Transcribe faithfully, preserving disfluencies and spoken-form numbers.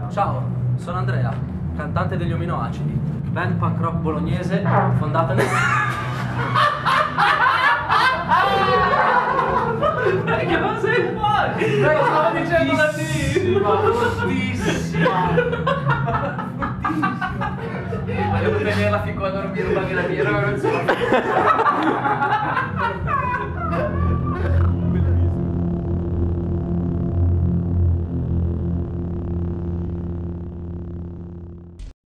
Ciao, sono Andrea, cantante degli Ominoacidi, band punk rock bolognese fondata nel... Che cosa sei fuori? Lo stavo dicendo da lì! Fortissima! Volevo tenerla fin quando non mi ruba che la birra, ma non so.